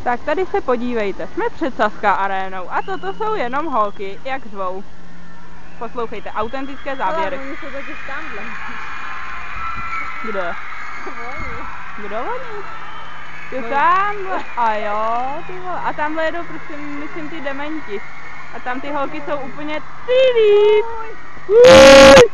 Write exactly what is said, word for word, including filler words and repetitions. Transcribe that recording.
Tak tady se podívejte, jsme před Sazka arénou a toto jsou jenom holky, jak řvou. Poslouchejte, autentické záběry. Ale oni jsou totiž tamhle. Kdo? Oni. Kdo oni? Jo, tamhle. A jo, ty vole. A tamhle jedou prostě, myslím, ty dementi. A tam ty holky jsou úplně ty líp.